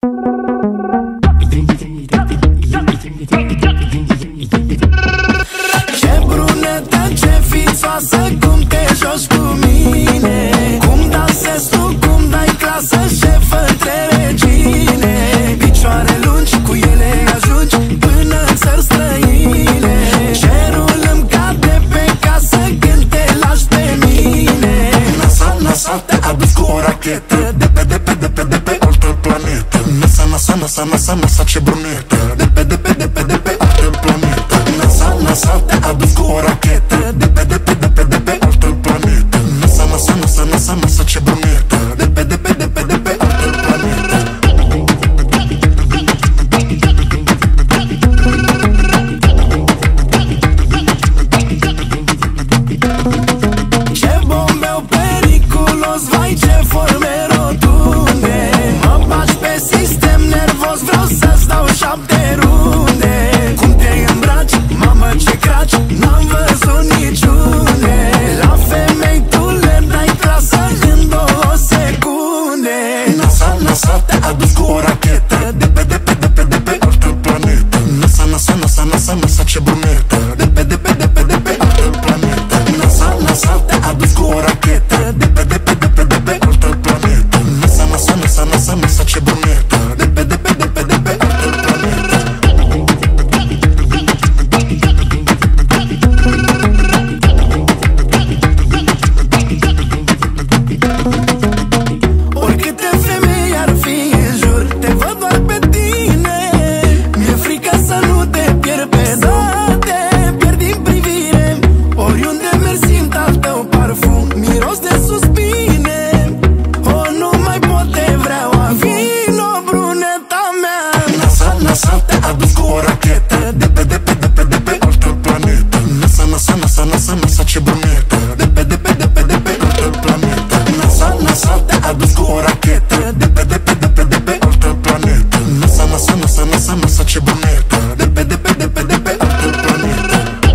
Ce brunetă, ce fițoasă, cum te joci cu mine, cum dansezi tu, cum dai clasă, șefă între regine. Picioare lungi, cu ele ajungi până în țări străine. Cerul îmi cade pe casă când te lași pe mine. Nasa, nasa, te-a adus cu o rachetă de pe altă planetă. Nasa, nasa, nasa, nasa, nasa, ce brunetă de pe altă planetă. Nasa, nasa, te-a adus cu o rachetă de pe altă planetă. Nasa, nasa, nasa, nasa, nasa, ce brunetă de pe altă planetă. Ce bombeu periculos, vai, ce forme rotunde. Mă bagi pe sistem nervos, vreau să-ți dau 7 runde. Cum te îmbraci, mamă, ce craci, n-am văzut niciune. La femei tu le dai clasă în 2 secunde. Nasa, nasa, te-a adus cu o rachetă de pe altă planetă. Nasa, nasa, nasa, nasa, nasa, ce brunetă de pe altă planetă. Nasa, nasa, te-a adus cu o rachetă de pe altă planetă. Nasa, nasa, nasa, nasa, nasa, ce brunetă de pe altă planetă. Oricâte femei ar fi în jur, te văd doar pe tine. Mi-e frică să nu te pierd, pe să te pierd din privire. Oriunde merg simt al tău parfum, miros de suspine. O, nu mai pot, te vreau, vino, bruneta mea. Nasa, nasa, te-a adus cu o rachetă de pe altă planetă. Nasa, nasa, nasa, nasa, nasa, ce brunetă de pe altă planetă. Nasa, nasa, te-a adus cu o rachetă de pe altă planetă. Nasa, nasa, nasa, nasa, nasa, ce brunetă de pe altă planetă.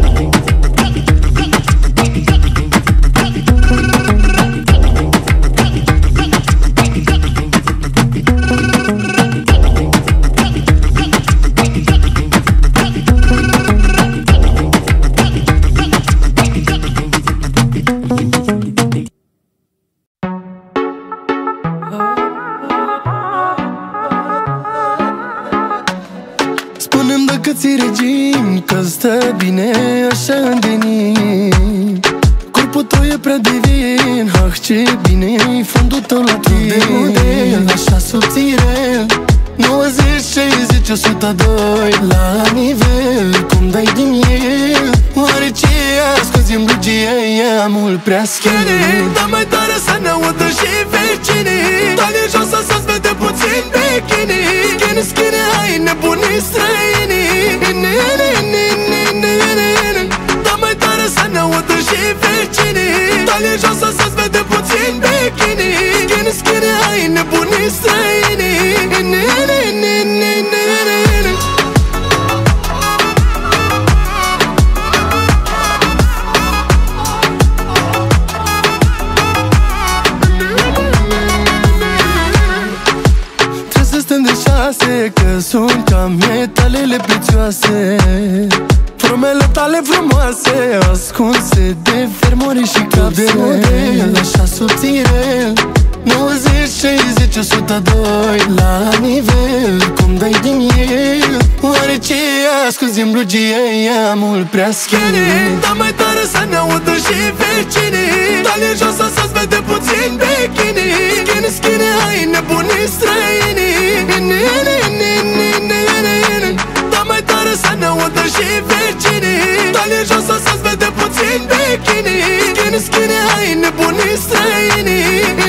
Spune-mi dacă ți-i regim, că stă bine așa în denim. Corpul tău e prea divin, ah, ce bine-i fundul tău la tine. De model, așa subțire, 90, 60, 102 la nivel, cum dai din el. Oare ce ascuzi în blugie, e mult prea skinny. Da mai tare să ne audă și vecinii, talie josă să-ți vede puțin bikini. Skinny, skinny, hai nebunii străinii. Da mai tare să ne audă și vecinii, talie josă să-ți vede puțin bikini. Skinny, skinny, hai nebunii străinii. Că sunt ca metalele prețioase, formele tale frumoase, ascunse de fermoare și capse. De model, așa subțire, 90, 60, 102 la nivel, cum dai din el. Oare ce ascunzi în blugie, e mult prea skinny. Da mai tare să ne audă și vecinii, talie josă să-ți vede puțin bikini. Skinny, skinny, hai nebunii străinii. Da mai tare să ne audă și vecinii, talie josă să-ți vede puțin bikini. Skinny, skinny, hai nebunii străinii.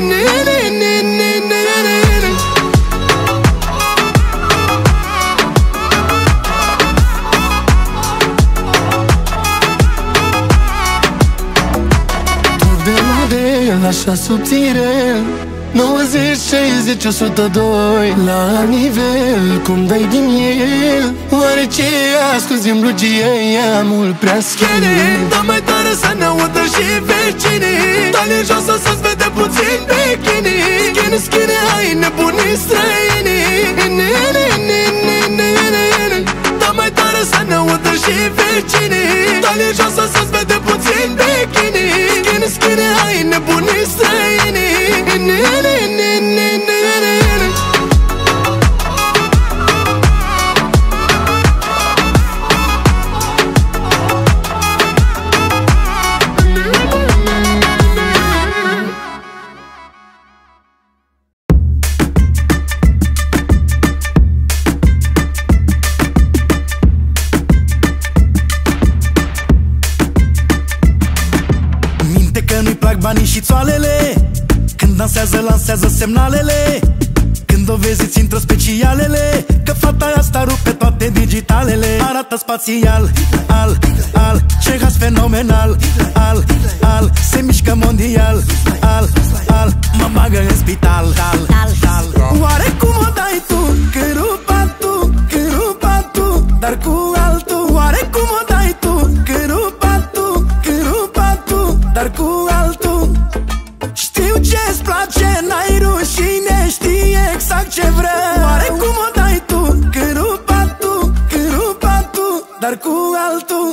Așa subțire, 90, 60, 102 la nivel, cum dai din el. Oare ce ascunzi în blugie, e mult prea skinny. Da mai tare să ne audă și vecinii, talie josă să-ți vede puțin bikini. Skinny, skinny, hai nebunii străinii. semnalele. Când o vezi îți intră specialele, că fata asta rupe toate digitalele. Arată spațial, ce has fenomenal. Se mișcă mondial. Mă bagă în spital. Oare cum o dai tu, când rupa tu, când rupa tu, dar cu altul? Oare cum o dai tu, când rupa tu, când rupa tu, dar cu altul? Știu ce-ți place, n-ai rușine, știi exact ce vreau. Oare cum o dai tu, când rupa tu, când rupa tu, dar cu altul?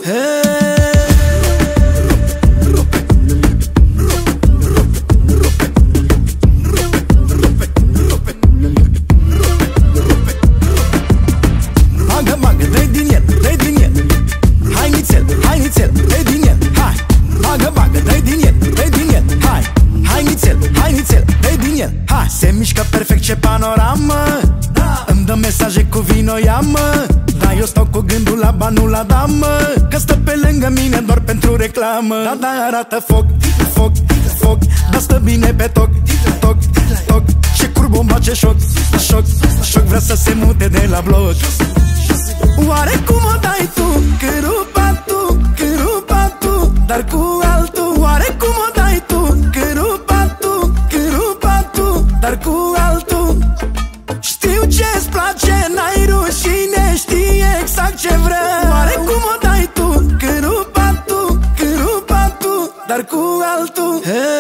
Bagă, dă-i din el, dă-i din el. Hai nițel, dă-i din el. Hai, bagă, dă-i din el, dă-i din el. Hai nițel, dă-i din el. Hai, se mișcă perfect, ce panoramă. Îmi dă mesaje cu vino, ia-mă. Dar eu stau cu gândul la banul la damă, că stă pe lângă mine doar pentru reclamă. Da, arată foc, dar stă bine pe toc. Ce curbomba, ce șoc, vrea să se mute de la bloc. Oare cum o dai tu, când rupa tu, când rupa tu, dar cu altul? Oare cum o dai tu, când rupa tu, când rupa tu, dar cu altul? Știu ce-ți place, n-ai rușine, știi exact ce vreau. Oare cum o dai tu, când rupa tu, când rupa tu, dar cu altul?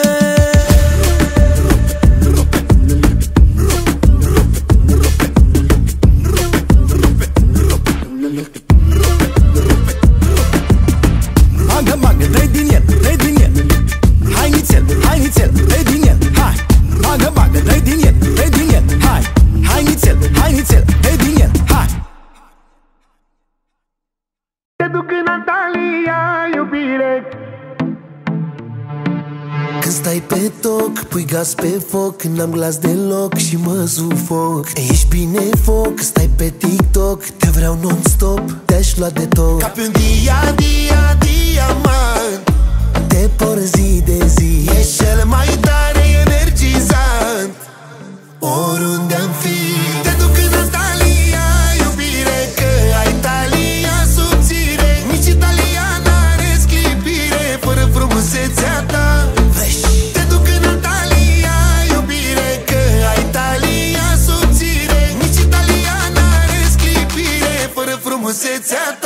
Bagă, dă-i din el, dă-i din el. Hai nițel, dă-i din el. Hai, bagă, dă-i din el, dă-i din el. Hai nițel, dă-i din el. Hai. Te duc în Antalya, iubire. Când stai pe toc, pui gaz pe foc, n-am glas deloc și mă sufoc. Ești bine foc, stai pe TikTok, te vreau non-stop, te-aș lua de tot. Ca pe un diamant, te por zi de zi, ești cel mai tare energizant. oriunde am fi. Te duc în Antalya, iubire, că ai talia subțire. Nici italiana are sclipire, fără frumusețea ta. Te duc în Antalya, iubire, că ai talia subțire. Nici italiana are sclipire, fără frumusețea ta.